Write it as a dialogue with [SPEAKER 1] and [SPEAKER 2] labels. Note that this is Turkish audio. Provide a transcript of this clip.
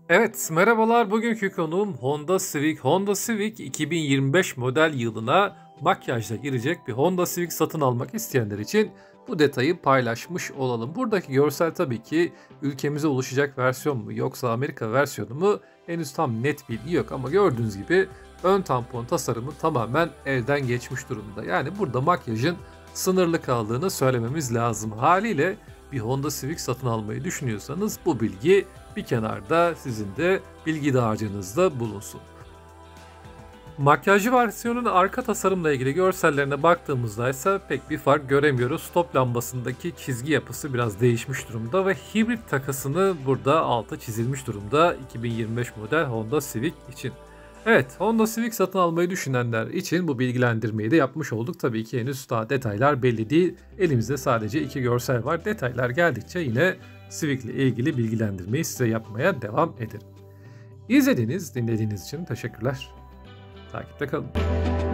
[SPEAKER 1] Evet, merhabalar. Bugünkü konuğum Honda Civic. Honda Civic 2025 model yılına makyajla girecek bir Honda Civic satın almak isteyenler için bu detayı paylaşmış olalım. Buradaki görsel tabii ki ülkemize ulaşacak versiyon mu yoksa Amerika versiyonu mu henüz tam net bilgi yok ama gördüğünüz gibi ön tampon tasarımı tamamen elden geçmiş durumda. Yani burada makyajın sınırlı kaldığını söylememiz lazım. Haliyle bir Honda Civic satın almayı düşünüyorsanız bu bilgi bir kenarda sizin de bilgi dağarcığınızda bulunsun. Makyajlı versiyonun arka tasarımla ilgili görsellerine baktığımızda ise pek bir fark göremiyoruz. Stop lambasındaki çizgi yapısı biraz değişmiş durumda ve hibrit takısını burada altı çizilmiş durumda 2025 model Honda Civic için. Evet, Honda Civic satın almayı düşünenler için bu bilgilendirmeyi de yapmış olduk. Tabii ki henüz daha detaylar belli değil. Elimizde sadece iki görsel var. Detaylar geldikçe yine Civic ile ilgili bilgilendirmeyi size yapmaya devam ederim. İzlediğiniz, dinlediğiniz için teşekkürler. Takipte kalın.